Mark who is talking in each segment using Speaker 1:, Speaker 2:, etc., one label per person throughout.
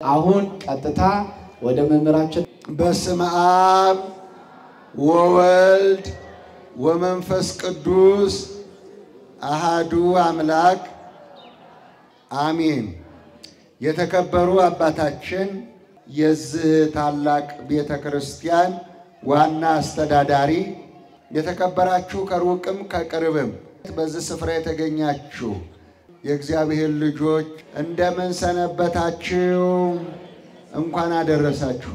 Speaker 1: አሁን ቀጥታ ወደ መምህራችን
Speaker 2: በስመ አብ ወወልድ ወመንፈስ ቅዱስ አሃዱ አምላክ አሜን። የተከበሩ አባታችን የዚህ ታላቅ ቤተክርስቲያን ዋና አስተዳዳሪ፣ የተከበራችሁ ከሩቅም ከቅርብም በዚህ ስፍራ የተገኛችሁ የእግዚአብሔር ልጆች እንደምን ሰነበታችሁ? እንኳን አደረሳችሁ።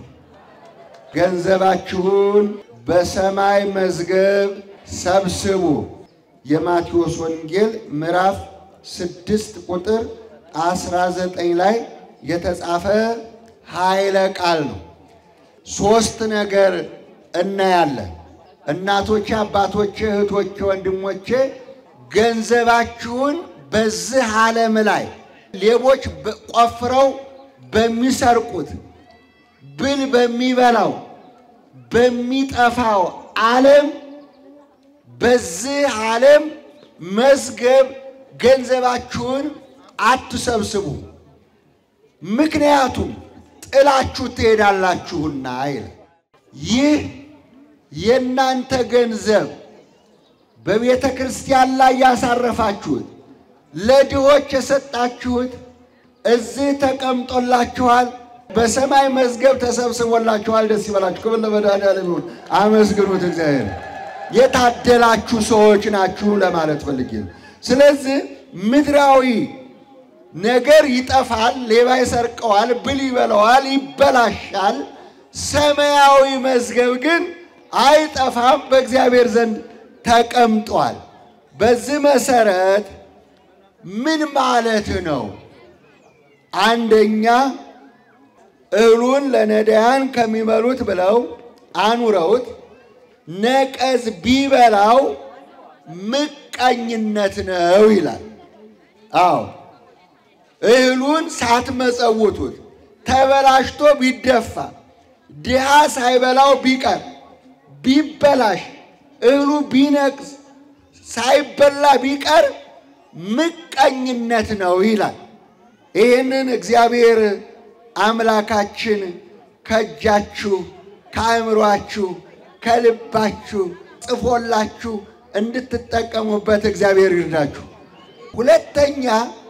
Speaker 2: ገንዘባችሁን በሰማይ መዝገብ ሰብስቡ። የማቴዎስ ወንጌል ምዕራፍ 6 ቁጥር 19 ላይ የተጻፈ ኃይለ ቃል ነው። ሶስት ነገር እናያለን። እናቶቼ፣ አባቶቼ፣ እህቶቼ፣ ወንድሞቼ ገንዘባችሁን በዚህ ዓለም ላይ ሌቦች ቆፍረው በሚሰርቁት ብል በሚበላው በሚጠፋው ዓለም በዚህ ዓለም መዝገብ ገንዘባችሁን አትሰብስቡ፣ ምክንያቱም ጥላችሁ ትሄዳላችሁና ይላል። ይህ የእናንተ ገንዘብ በቤተ ክርስቲያን ላይ ያሳረፋችሁት፣ ለድሆች የሰጣችሁት እዚህ ተቀምጦላችኋል፣ በሰማይ መዝገብ ተሰብስቦላችኋል። ደስ ይበላችሁ። ክብር ለመድኃኔዓለም ይሁን። አመስግኑት እግዚአብሔር። የታደላችሁ ሰዎች ናችሁ ለማለት ፈልጌ ነው። ስለዚህ ምድራዊ ነገር ይጠፋል፣ ሌባ ይሰርቀዋል፣ ብል ይበላዋል፣ ይበላሻል። ሰማያዊ መዝገብ ግን አይጠፋም፣ በእግዚአብሔር ዘንድ ተቀምጧል። በዚህ መሰረት ምን ማለት ነው? አንደኛ እህሉን ለነዳያን ከሚበሉት ብለው አኑረውት ነቀዝ ቢበላው ምቀኝነት ነው ይላል። አዎ እህሉን ሳትመጸውቱት ተበላሽቶ ቢደፋ ድሃ ሳይበላው ቢቀር ቢበላሽ እህሉ ቢነቅዝ ሳይበላ ቢቀር ምቀኝነት ነው ይላል። ይህንን እግዚአብሔር አምላካችን ከእጃችሁ ከአእምሯችሁ ከልባችሁ ጽፎላችሁ እንድትጠቀሙበት እግዚአብሔር ይርዳችሁ። ሁለተኛ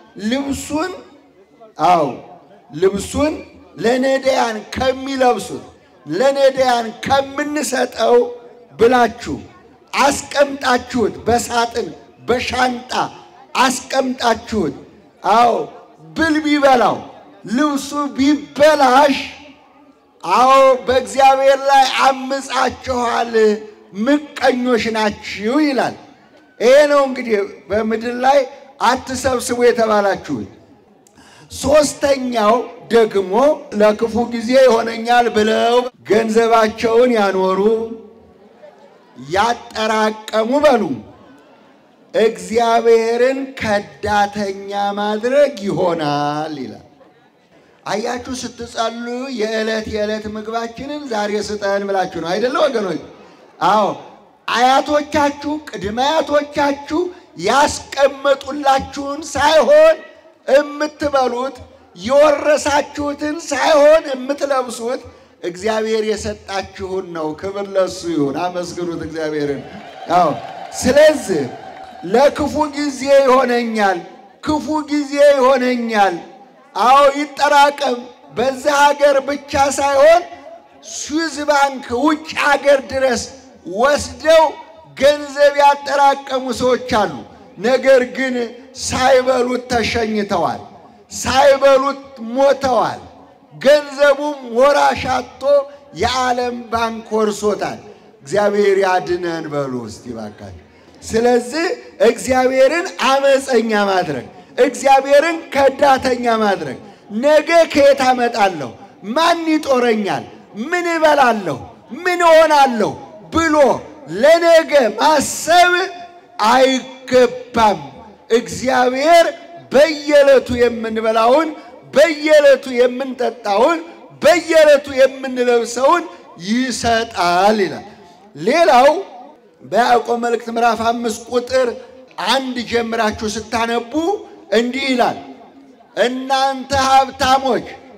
Speaker 2: ልብሱን ለነዳያን ከሚለብሱት ለነዳያን ከምንሰጠው ብላችሁ አስቀምጣችሁት፣ በሳጥን በሻንጣ አስቀምጣችሁት። ብል ቢበላው ልብሱ ቢበላሽ በእግዚአብሔር ላይ አምጻችኋል፣ ምቀኞች ናችሁ ይላል። ይሄ ነው እንግዲህ በምድር ላይ አትሰብስቡ የተባላችሁት። ሶስተኛው ደግሞ ለክፉ ጊዜ ይሆነኛል ብለው ገንዘባቸውን ያኖሩ ያጠራቀሙ በሉ እግዚአብሔርን ከዳተኛ ማድረግ ይሆናል ይላል። አያችሁ፣ ስትጸልዩ የዕለት ምግባችንን ዛሬ ስጠን ብላችሁ ነው አይደለ ወገኖች? አያቶቻችሁ ቅድመ አያቶቻችሁ ያስቀመጡላችሁን ሳይሆን የምትበሉት፣ የወረሳችሁትን ሳይሆን የምትለብሱት እግዚአብሔር የሰጣችሁን ነው። ክብር ለሱ ይሁን። አመስግኑት እግዚአብሔርን። ስለዚህ ለክፉ ጊዜ ይሆነኛል፣ ክፉ ጊዜ ይሆነኛል። ይጠራቀም። በዚህ ሀገር ብቻ ሳይሆን ስዊዝ ባንክ ውጭ ሀገር ድረስ ወስደው ገንዘብ ያጠራቀሙ ሰዎች አሉ። ነገር ግን ሳይበሉት ተሸኝተዋል፣ ሳይበሉት ሞተዋል። ገንዘቡም ወራሽ አጥቶ የዓለም ባንክ ወርሶታል። እግዚአብሔር ያድነን በሉ እስቲ ባካችሁ። ስለዚህ እግዚአብሔርን አመፀኛ ማድረግ፣ እግዚአብሔርን ከዳተኛ ማድረግ፣ ነገ ከየት አመጣለሁ፣ ማን ይጦረኛል፣ ምን እበላለሁ፣ ምን እሆናለሁ ብሎ ለነገ ማሰብ አይገባም። እግዚአብሔር በየዕለቱ የምንበላውን፣ በየዕለቱ የምንጠጣውን፣ በየዕለቱ የምንለብሰውን ይሰጣል ይላል። ሌላው በያዕቆብ መልእክት ምዕራፍ 5 ቁጥር 1 ጀምራችሁ ስታነቡ እንዲህ ይላል፣ እናንተ ሀብታሞች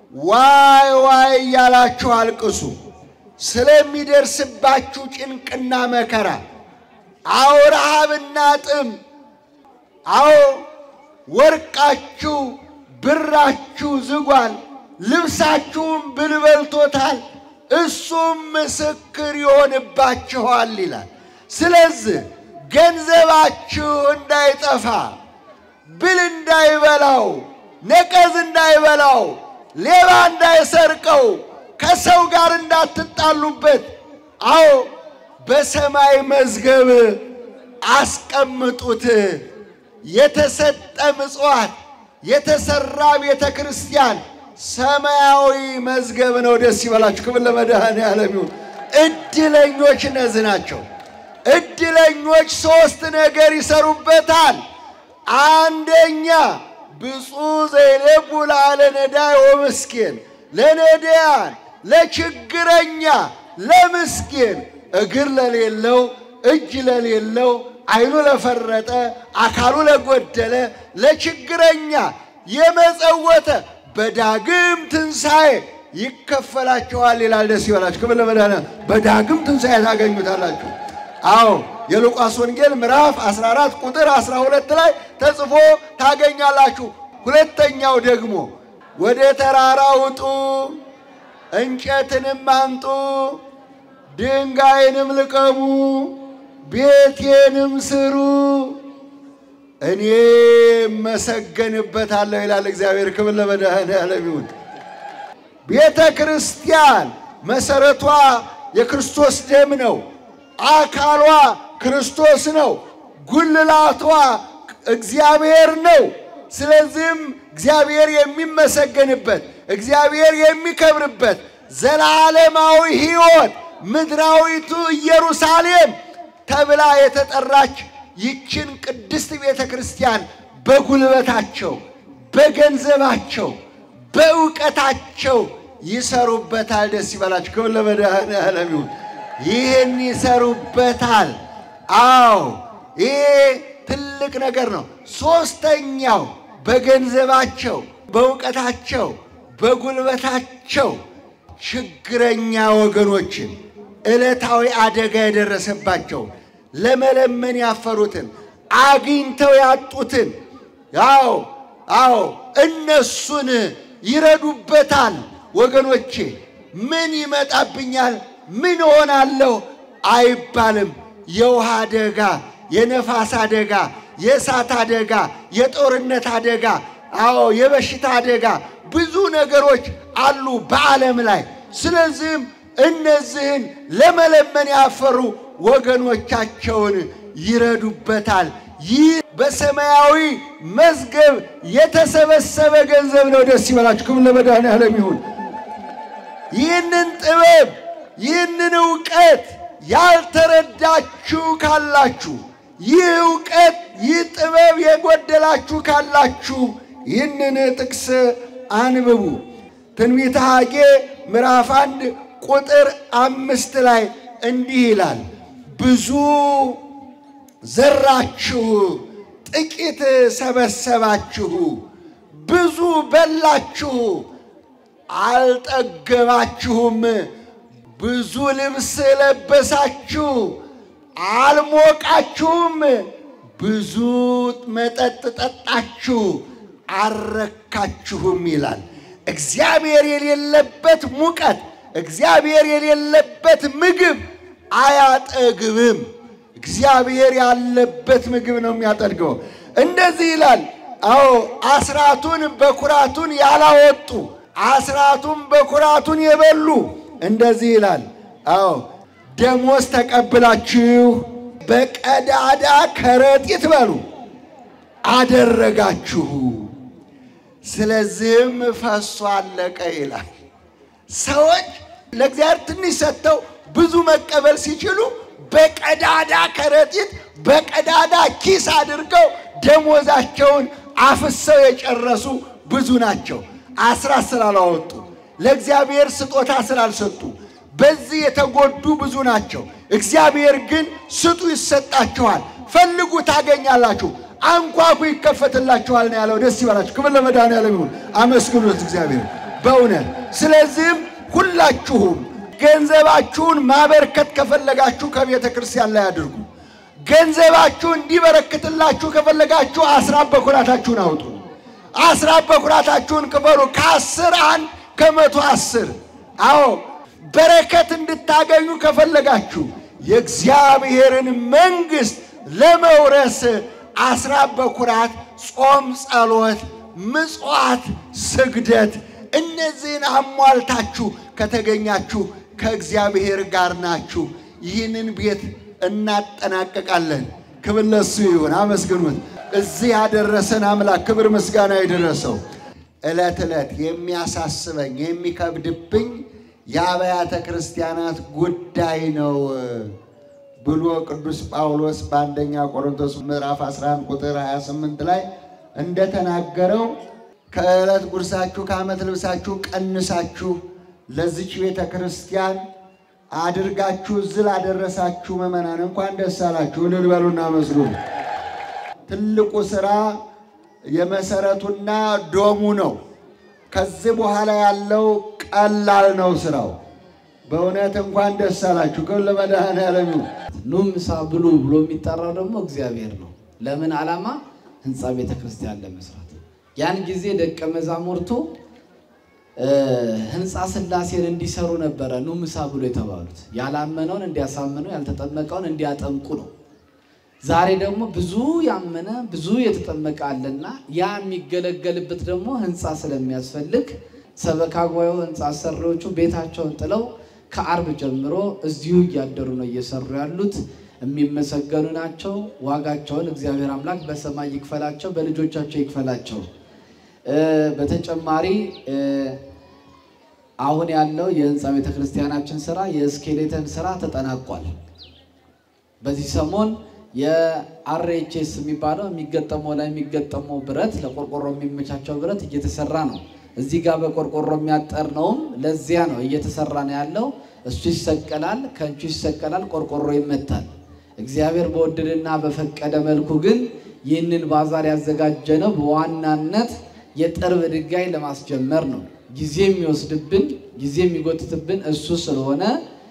Speaker 2: ዋይ ዋይ ያላችሁ አልቅሱ ስለሚደርስባችሁ ጭንቅና መከራ አዎ ረሃብና ጥም አዎ ወርቃችሁ ብራችሁ ዝጓል ልብሳችሁም ብል በልቶታል እሱም ምስክር ይሆንባችኋል ይላል ስለዚህ ገንዘባችሁ እንዳይጠፋ ብል እንዳይበላው ነቀዝ እንዳይበላው ሌባ እንዳይሰርቀው ከሰው ጋር እንዳትጣሉበት አዎ በሰማይ መዝገብ አስቀምጡት የተሰጠ ምጽዋት የተሰራ ቤተ ክርስቲያን ሰማያዊ መዝገብ ነው ደስ ይበላችሁ ክብር ለመድኃኔዓለም ይሁን እድለኞች እነዚህ ናቸው እድለኞች ሶስት ነገር ይሰሩበታል አንደኛ ብፁዕ ዘይሌቡ ላለ ነዳይ ወምስኪን ለነዳያን ለችግረኛ ለምስኪን እግር ለሌለው እጅ ለሌለው አይኑ ለፈረጠ አካሉ ለጎደለ ለችግረኛ የመጸወተ በዳግም ትንሣኤ ይከፈላቸዋል ይላል ደስ ይበላችሁ ክብር ለመድኃኔዓለም በዳግም ትንሣኤ ታገኙታላችሁ አዎ የሉቃስ ወንጌል ምዕራፍ 14 ቁጥር 12 ላይ ተጽፎ ታገኛላችሁ ሁለተኛው ደግሞ ወደ ተራራ ውጡ እንጨትንም አምጡ ድንጋይንም ልቀሙ ቤቴንም ስሩ እኔ መሰገንበታለሁ ይላል እግዚአብሔር ክብር ለመድኃኔዓለም ይሁን ቤተ ክርስቲያን መሰረቷ የክርስቶስ ደም ነው አካሏ ክርስቶስ ነው ጉልላቷ እግዚአብሔር ነው ስለዚህም እግዚአብሔር የሚመሰገንበት እግዚአብሔር የሚከብርበት ዘላለማዊ ሕይወት ምድራዊቱ ኢየሩሳሌም ተብላ የተጠራች ይችን ቅድስት ቤተ ክርስቲያን በጉልበታቸው በገንዘባቸው በእውቀታቸው ይሰሩበታል ደስ ይበላችሁ ክብር ለመድኃኔዓለም ይሁን ይህን ይሰሩበታል አዎ ይሄ ትልቅ ነገር ነው ሶስተኛው በገንዘባቸው በእውቀታቸው በጉልበታቸው ችግረኛ ወገኖችን ዕለታዊ አደጋ የደረሰባቸው ለመለመን ያፈሩትን አግኝተው ያጡትን አዎ እነሱን ይረዱበታል ወገኖቼ ምን ይመጣብኛል ምን ሆናለሁ አይባልም የውሃ አደጋ የነፋስ አደጋ የእሳት አደጋ የጦርነት አደጋ አዎ የበሽታ አደጋ ብዙ ነገሮች አሉ በዓለም ላይ ስለዚህም እነዚህን ለመለመን ያፈሩ ወገኖቻቸውን ይረዱበታል ይህ በሰማያዊ መዝገብ የተሰበሰበ ገንዘብ ነው ደስ ይበላችሁ ክብር ለመድኃኔዓለም ይሁን ይህንን ጥበብ ይህንን ዕውቀት ያልተረዳችሁ ካላችሁ ይህ ዕውቀት ይህ ጥበብ የጎደላችሁ ካላችሁ ይህንን ጥቅስ አንብቡ ትንቢተ ሐጌ ምዕራፍ 1 ቁጥር 5 ላይ እንዲህ ይላል ብዙ ዘራችሁ ጥቂት ሰበሰባችሁ ብዙ በላችሁ አልጠገባችሁም ብዙ ልብስ ለበሳችሁ አልሞቃችሁም ብዙ መጠጥ ጠጣችሁ አረካችሁም ይላል እግዚአብሔር የሌለበት ሙቀት እግዚአብሔር የሌለበት ምግብ አያጠግብም እግዚአብሔር ያለበት ምግብ ነው የሚያጠግበው እንደዚህ ይላል አዎ አስራቱን በኩራቱን ያላወጡ አስራቱን በኩራቱን የበሉ እንደዚህ ይላል አዎ ደሞዝ ተቀብላችሁ በቀዳዳ ከረጢት በሉ አደረጋችሁ ስለዚህም ፈሶ አለቀ ይላል ሰዎች ለእግዚአብሔር ትንሽ ሰጥተው ብዙ መቀበል ሲችሉ በቀዳዳ ከረጢት በቀዳዳ ኪስ አድርገው ደሞዛቸውን አፍሰው የጨረሱ ብዙ ናቸው አስራት ስላላወጡ ለእግዚአብሔር ስጦታ ስላልሰጡ በዚህ የተጎዱ ብዙ ናቸው እግዚአብሔር ግን ስጡ ይሰጣችኋል ፈልጉ ታገኛላችሁ አንኳኩ ይከፈትላችኋል ነው ያለው ደስ ይበላችሁ ክብር ለመድኃኔዓለም ይሁን አመስግኑት እግዚአብሔር በእውነት ስለዚህም ሁላችሁም ገንዘባችሁን ማበርከት ከፈለጋችሁ ከቤተ ክርስቲያን ላይ አድርጉ ገንዘባችሁ እንዲበረክትላችሁ ከፈለጋችሁ አስራት በኩራታችሁን አውጡ አስራት በኩራታችሁን ክፈሉ ከ10 1 ከ110 አዎ በረከት እንድታገኙ ከፈለጋችሁ የእግዚአብሔርን መንግስት ለመውረስ አስራት በኩራት ጾም ጸሎት ምጽዋት ስግደት እነዚህን አሟልታችሁ ከተገኛችሁ ከእግዚአብሔር ጋር ናችሁ ይህንን ቤት እናጠናቀቃለን ክብር ለሱ ይሁን አመስግኑት እዚህ ያደረሰን አምላክ ክብር ምስጋና ይድረሰው እለት እለት የሚያሳስበኝ የሚከብድብኝ የአብያተ ክርስቲያናት ጉዳይ ነው ብሎ ቅዱስ ጳውሎስ በአንደኛ ቆሮንቶስ ምዕራፍ 11 ቁጥር 28 ላይ እንደተናገረው ከእለት ጉርሳችሁ ከዓመት ልብሳችሁ ቀንሳችሁ ለዚች ቤተ ክርስቲያን አድርጋችሁ ዝል አደረሳችሁ መመናን እንኳን ደስ አላችሁ ልልበሉና መስሉ ትልቁ ስራ የመሰረቱና ዶሙ ነው ከዚህ በኋላ ያለው ቀላል ነው ስራው በእውነት እንኳን ደስ አላችሁ ከለ መድኃኔዓለም
Speaker 1: ኑ ምሳ ብሉ ብሎ የሚጠራው ደግሞ እግዚአብሔር ነው ለምን ዓላማ ህንጻ ቤተ ክርስቲያን ለመስራት ያን ጊዜ ደቀ መዛሙርቱ ህንጻ ስላሴን እንዲሰሩ ነበር ኑ ምሳ ብሎ የተባሉት ያላመነውን እንዲያሳምኑ ያልተጠመቀውን እንዲያጠምቁ ነው ዛሬ ደግሞ ብዙ ያመነ ብዙ የተጠመቀ አለና ያ የሚገለገልበት ደግሞ ህንጻ ስለሚያስፈልግ ሰበካ ጉባኤው ህንጻ ሰሪዎቹ ቤታቸውን ጥለው ከአርብ ጀምሮ እዚሁ ያደሩ ነው እየሰሩ ያሉት የሚመሰገኑ ናቸው ዋጋቸውን እግዚአብሔር አምላክ በሰማይ ይክፈላቸው በልጆቻቸው ይክፈላቸው በተጨማሪ አሁን ያለው የህንጻ ቤተ ክርስቲያናችን ስራ የስኬሌተን ስራ ተጠናቋል በዚህ ሰሞን የአርኤችኤስ የሚባለው የሚገጠመው ላይ የሚገጠመው ብረት ለቆርቆሮ የሚመቻቸው ብረት እየተሰራ ነው እዚህ ጋር በቆርቆሮ የሚያጠር ነው ለዚያ ነው እየተሰራ ነው ያለው እሱ ይሰቀላል ከንቹ ይሰቀላል ቆርቆሮ ይመታል እግዚአብሔር በወደደና በፈቀደ መልኩ ግን ይህንን ባዛር ያዘጋጀነው በዋናነት የጥርብ ድንጋይ ለማስጀመር ነው ጊዜ የሚወስድብን ጊዜ የሚጎትትብን እሱ ስለሆነ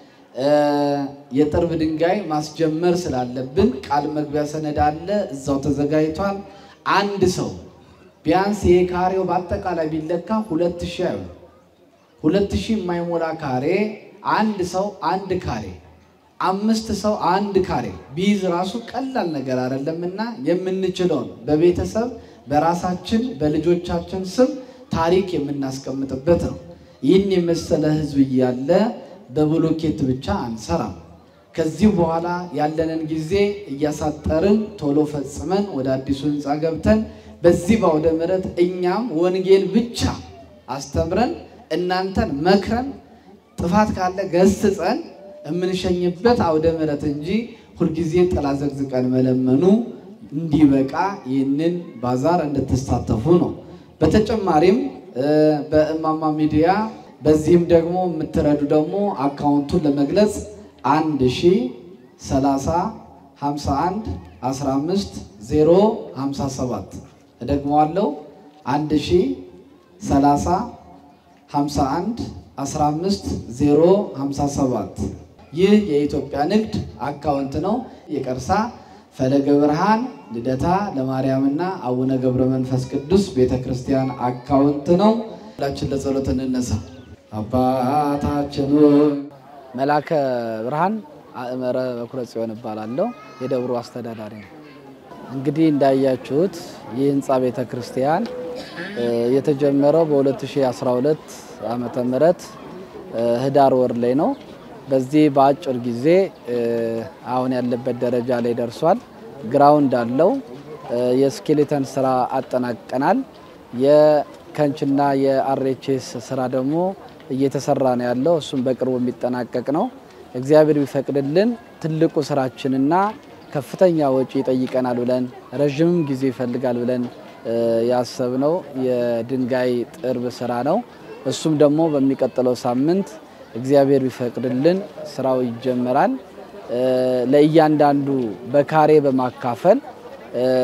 Speaker 1: የጥርብ ድንጋይ ማስጀመር ስላለብን ቃል መግቢያ ሰነድ አለ እዛው ተዘጋጅቷል አንድ ሰው ቢያንስ የካሬው በአጠቃላይ ቢለካ 2000 አይሆን 2000 የማይሞላ ካሬ አንድ ሰው አንድ ካሬ 5 ሰው አንድ ካሬ ቢዝ ራሱ ቀላል ነገር አይደለምና የምንችለው በቤተሰብ በራሳችን በልጆቻችን ስም ታሪክ የምናስቀምጥበት ነው ይህን የመሰለ ህዝብ ያለ በብሎኬት ብቻ አንሰራም ከዚህ በኋላ ያለንን ጊዜ እያሳጠርን ቶሎ ፈጽመን ወደ አዲሱ ህንጻ ገብተን በዚህ ባውደ ምሕረት እኛም ወንጌል ብቻ አስተምረን እናንተን መክረን ጥፋት ካለ ገስጸን እምንሸኝበት አውደ ምሕረት እንጂ ሁሉ ጊዜ ጥላ ዘግዝቀን መለመኑ እንዲበቃ ይህንን ባዛር እንድትሳተፉ ነው በተጨማሪም በእማማ ሚዲያ በዚህም ደግሞ የምትረዱ ደግሞ አካውንቱን ለመግለጽ 1030 51 15 057 እደግመዋለሁ 1030 51 15 057 ይህ የኢትዮጵያ ንግድ አካውንት ነው የቀርሳ ፈለገ ብርሃን ልደታ ለማርያምና አቡነ ገብረ መንፈስ ቅዱስ ቤተክርስቲያን አካውንት ነው ሁላችን ለጸሎት እንነሳ አባታችን መላከ ብርሃን አእመረ በኩረ ጽዮን ይባላልው የደብሩ አስተዳዳሪ ነው እንግዲህ እንዳያችሁት የህንጻ ቤተክርስቲያን የተጀመረው በ2012 ዓመተ ምህረት ህዳር ወር ላይ ነው በዚህ በአጭር ጊዜ አሁን ያለበት ደረጃ ላይ ደርሷል ግራውንድ አለው የስኬሌተን ስራ አጠናቀናል የከንችና የአርኤችኤስ ስራ ደግሞ እየተሰራ ነው ያለው እሱም በቅርቡ የሚጠናቀቅ ነው እግዚአብሔር ቢፈቅድልን ትልቁ ስራችንና ከፍተኛ ወጪ ይጠይቀናል ብለን ረጅም ጊዜ ይፈልጋል ብለን ያሰብነው የድንጋይ ጥርብ ስራ ነው እሱም ደግሞ በሚቀጥለው ሳምንት እግዚአብሔር ቢፈቅድልን ስራው ይጀምራል ለእያንዳንዱ በካሬ በማካፈል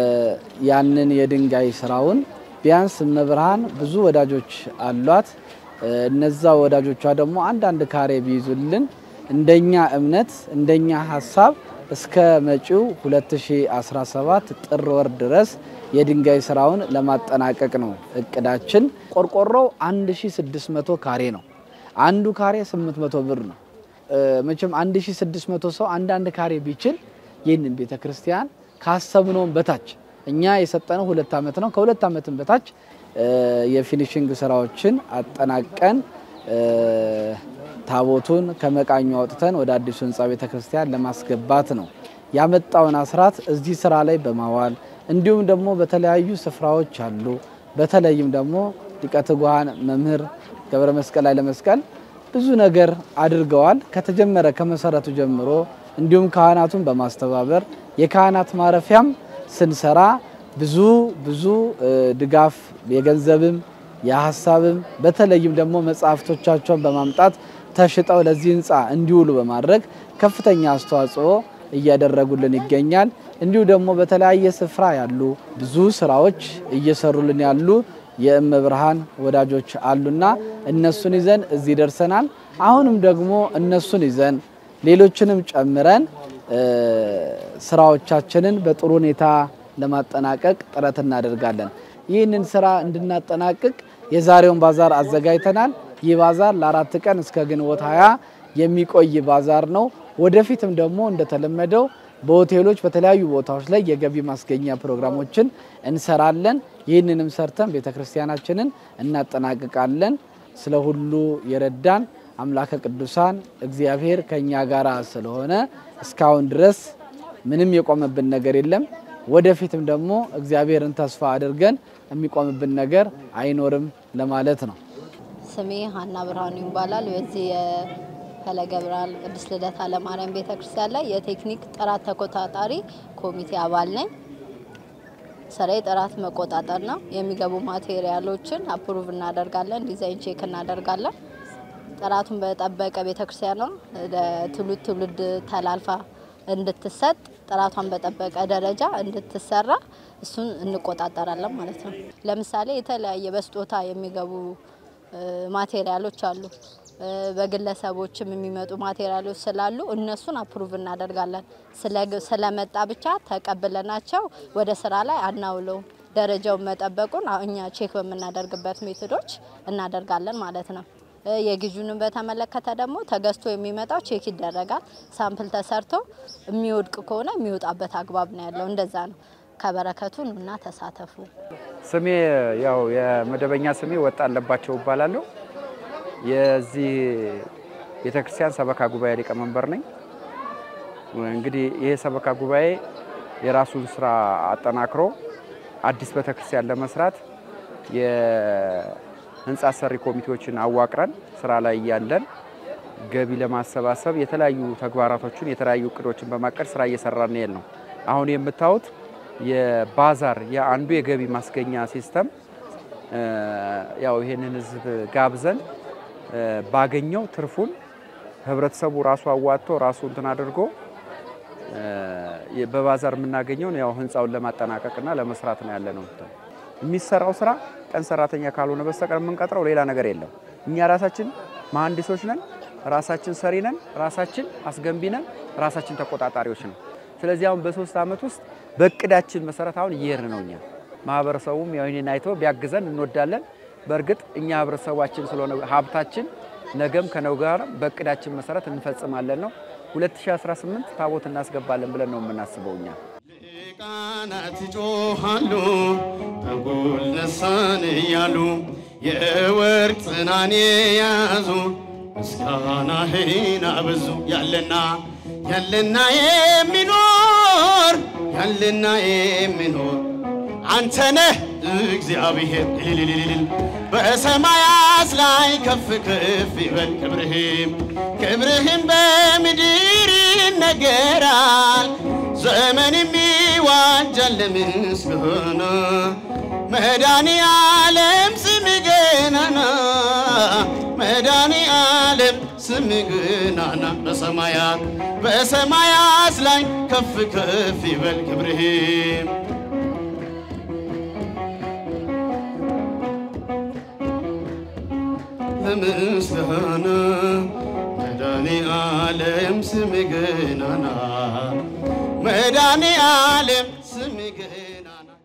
Speaker 1: ያንን የድንጋይ ስራውን ቢያንስ መብርሃን ብዙ ወዳጆች አሏት እነዛ ወዳጆቿ ደግሞ አንድ ካሬ ቢይዙልን እንደኛ እምነት እንደኛ ሐሳብ እስከ መጪው 2017 ጥር ወር ድረስ የድንጋይ ስራውን ለማጠናቀቅ ነው እቅዳችን። ቆርቆሮው 1600 ካሬ ነው። አንዱ ካሬ 800 ብር ነው። መቼም 1600 ሰው አንድ ካሬ ቢችል ይህንን ቤተክርስቲያን ካሰብነው በታች እኛ የሰጠነው 2 አመት ነው። ከ2 አመትም በታች የፊኒሺንግ ስራዎችን አጠናቀን ታቦቱን ከመቃኙ አውጥተን ወደ አዲሱ ህንጻ ቤተክርስቲያን ለማስገባት ነው ያመጣውን አስራት እዚህ ስራ ላይ በማዋል እንዲሁም ደግሞ በተለያዩ ስፍራዎች አሉ። በተለይም ደግሞ ሊቀ ትጉሃን መምህር ገብረ መስቀል ላይ ለመስቀል ብዙ ነገር አድርገዋል። ከተጀመረ ከመሰረቱ ጀምሮ እንዲሁም ካህናቱን በማስተባበር የካህናት ማረፊያም ስንሰራ ብዙ ድጋፍ የገንዘብም የሐሳብም በተለይም ደግሞ መጻፍቶቻቸውን በማምጣት ተሽጠው ለዚህ ህንጻ እንዲውሉ በማድረግ ከፍተኛ አስተዋጽኦ እያደረጉልን ይገኛል። እንዲሁ ደግሞ በተለያየ ስፍራ ያሉ ብዙ ስራዎች እየሰሩልን ያሉ የእመብርሃን ወዳጆች አሉና እነሱን ይዘን እዚህ ደርሰናል። አሁንም ደግሞ እነሱን ይዘን ሌሎችንም ጨምረን ስራዎቻችንን በጥሩ ሁኔታ ለማጠናቀቅ ጥረት እናደርጋለን። ይህንን ስራ እንድናጠናቅቅ የዛሬውን ባዛር አዘጋጅተናል። ይህ ባዛር ለ4 ቀን እስከ ግንቦት 20 የሚቆይ ባዛር ነው። ወደፊትም ደግሞ እንደተለመደው በሆቴሎች በተለያዩ ቦታዎች ላይ የገቢ ማስገኛ ፕሮግራሞችን እንሰራለን። ይህንንም ሰርተን ቤተክርስቲያናችንን እናጠናቅቃለን። ስለሁሉ የረዳን አምላከ ቅዱሳን እግዚአብሔር ከኛ ጋራ ስለሆነ እስካሁን ድረስ ምንም የቆመብን ነገር የለም። ወደፊትም ደግሞ እግዚአብሔርን ተስፋ አድርገን የሚቆምብን ነገር አይኖርም ለማለት ነው።
Speaker 3: ስሜ ሀና ብርሃኑ ይባላል። በዚህ ፈለገ ብርሃን ቅድስት ልደታ ለማርያም ቤተክርስቲያን ላይ የቴክኒክ ጥራት ተቆጣጣሪ ኮሚቴ አባል ነኝ። ስራዬ ጥራት መቆጣጠር ነው። የሚገቡ ማቴሪያሎችን አፕሩቭ እናደርጋለን፣ ዲዛይን ቼክ እናደርጋለን። ጥራቱን በጠበቀ ቤተክርስቲያን ነው ለትውልድ ተላልፋ እንድትሰጥ ጥራቷን በጠበቀ ደረጃ እንድትሰራ እሱን እንቆጣጠራለን ማለት ነው። ለምሳሌ የተለያየ በስጦታ የሚገቡ ማቴሪያሎች አሉ። በግለሰቦችም የሚመጡ ማቴሪያሎች ስላሉ እነሱን አፕሩቭ እናደርጋለን። ስለመጣ ብቻ ተቀበለናቸው ወደ ስራ ላይ አናውለው። ደረጃውን መጠበቁን እኛ ቼክ በመናደርግበት ሜቶዶች እናደርጋለን ማለት ነው። የግዢውን በተመለከተ ደግሞ ተገዝቶ የሚመጣው ቼክ ይደረጋል። ሳምፕል ተሰርቶ የሚወድቅ ከሆነ የሚወጣበት አግባብ ነው ያለው። እንደዛ ነው። ከበረከቱን እና ተሳተፉ።
Speaker 4: ስሜ ያው የመደበኛ ስሜ ወጣ አለባቸው ይባላል። የዚህ ቤተክርስቲያን ሰበካ ጉባኤ ሊቀመንበር ነኝ። እንግዲህ ይሄ ሰበካ ጉባኤ የራሱን ስራ አጠናክሮ አዲስ ቤተክርስቲያን ለመስራት የህንጻ ሰሪ ኮሚቴዎችን አዋቅረን ስራ ላይ ያለን ገቢ ለማሰባሰብ የተለያዩ ተግባራቶችን የተለያዩ እቅዶችን በማቀድ ስራ እየሰራን ነው። አሁን የምታዩት የባዛር የአንዱ የገቢ ማስገኛ ሲስተም ያው ይሄንን ህዝብ ጋብዘን ባገኘው ትርፉን ህብረተሰቡ ራሱ አዋጥቶ ራሱ እንትን አድርጎ በባዛር የምናገኘው ያው ህንጻውን ለማጠናቀቅና ለመስራት ነው ያለነው። የሚሰራው ስራ ቀን ሰራተኛ ካልሆነ በስተቀር የምንቀጥረው ሌላ ነገር የለም። እኛ ራሳችን መሐንዲሶች ነን፣ ራሳችን ሰሪ ነን፣ ራሳችን አስገንቢ ነን፣ ራሳችን ተቆጣጣሪዎች ነን። ስለዚህ አሁን በ3 አመት ውስጥ በእቅዳችን መሰረት አሁን እየሄድን ነው። እኛ ማህበረሰቡም ያው እኔን አይቶ ቢያግዘን እንወዳለን። በእርግጥ እኛ ህብረተሰባችን ስለሆነ ሀብታችን ነገም ከነው ጋር በእቅዳችን መሰረት እንፈጽማለን ነው። 2018 ታቦት እናስገባለን ብለን ነው የምናስበው። እኛ
Speaker 5: ቃናት ጮሃሉ ተጎልነሳን ያሉ የወርቅ ጽናኔ ያዙ ምስጋናህን አበዙ። ያለና የሚኖር አንተነህ እግዚአብሔር በሰማያት ላይ ከፍ ከፍ ይበል ክብርህም በምድር ይነገራል። ዘመን የሚዋጃል ለምስጋና መድኃኔዓለም ስምህ ገናና መድኃኔዓለም ስምህ ገናና በሰማያት ላይ ከፍ ከፍ ይበል ክብርህም ለምስጋና መድኃኔዓለም ስምህ ገናና መድኃኔዓለም ስምህ ገናና